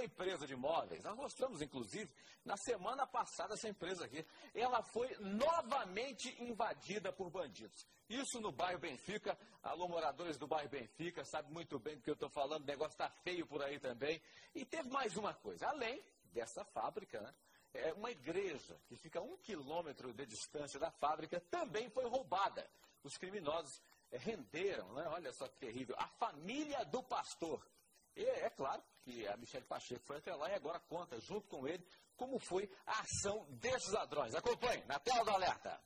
empresa de móveis. Nós mostramos, inclusive, na semana passada essa empresa aqui. Ela foi novamente invadida por bandidos. Isso no bairro Benfica. Alô, moradores do bairro Benfica, sabe muito bem do que eu estou falando. O negócio está feio por aí também. E teve mais uma coisa. Além dessa fábrica, né? Uma igreja que fica a 1 quilômetro de distância da fábrica também foi roubada. Os criminosos renderam, né? Olha só que terrível, a família do pastor. E é claro que a Michele Pacheco foi até lá e agora conta, junto com ele, como foi a ação desses ladrões. Acompanhe na tela do alerta.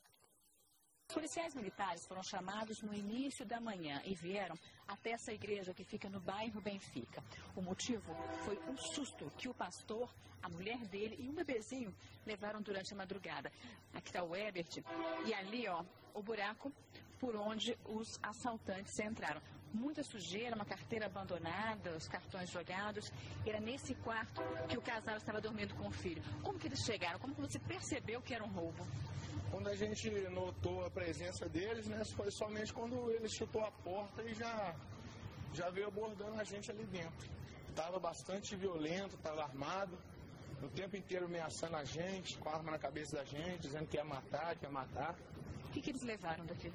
Os policiais militares foram chamados no início da manhã e vieram até essa igreja que fica no bairro Benfica. O motivo foi um susto que o pastor, a mulher dele e um bebezinho levaram durante a madrugada. Aqui está o Ebert e ali, ó, o buraco por onde os assaltantes entraram. Muita sujeira, uma carteira abandonada, os cartões jogados. Era nesse quarto que o casal estava dormindo com o filho. Como que eles chegaram? Como que você percebeu que era um roubo? Quando a gente notou a presença deles, né, foi somente quando ele chutou a porta e já veio abordando a gente ali dentro. Estava bastante violento, estava armado, o tempo inteiro ameaçando a gente, com a arma na cabeça da gente, dizendo que ia matar, que ia matar. O que eles levaram daqui?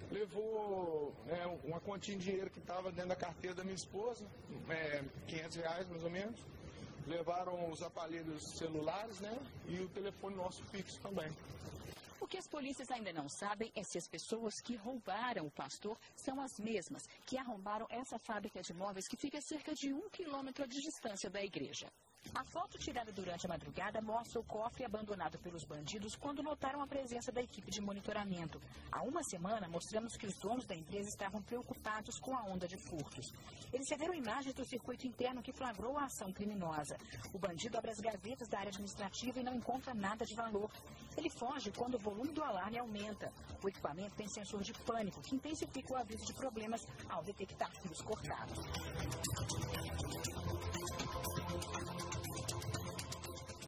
Levou uma quantia de dinheiro que estava dentro da carteira da minha esposa, R$500 mais ou menos. Levaram os aparelhos celulares, né, e o telefone nosso fixo também. O que as polícias ainda não sabem é se as pessoas que roubaram o pastor são as mesmas que arrombaram essa fábrica de móveis que fica a cerca de 1 quilômetro de distância da igreja. A foto tirada durante a madrugada mostra o cofre abandonado pelos bandidos quando notaram a presença da equipe de monitoramento. Há uma semana, mostramos que os donos da empresa estavam preocupados com a onda de furtos. Eles receberam imagens do circuito interno que flagrou a ação criminosa. O bandido abre as gavetas da área administrativa e não encontra nada de valor. Ele foge quando o volume do alarme aumenta. O equipamento tem sensor de pânico, que intensifica o aviso de problemas ao detectar fios cortados.